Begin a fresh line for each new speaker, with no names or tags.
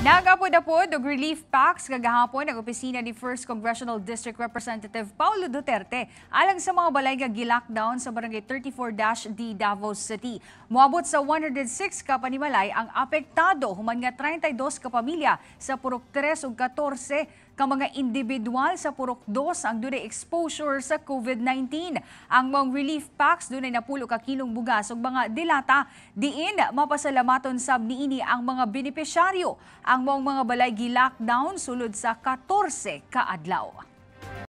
Nagapod-apod og relief packs kagahapon ang opisina ni 1st Congressional District Representative Paulo Duterte alang sa mga balay nga gi-lockdown sa barangay 34-D Davao City. Moabot sa 106 ka panimalay ang apektado human nga 32 ka pamilya sa purok 3 ug 14 ka mga individual sa purok 2 ang dunay exposure sa COVID-19. Ang mga relief packs dunay napulo ka kilong bugas ug mga dilata diin mapasalamaton sab niini ang mga benepisyaryo. Ang mga balay gi-lockdown sulod sa 14 ka adlaw.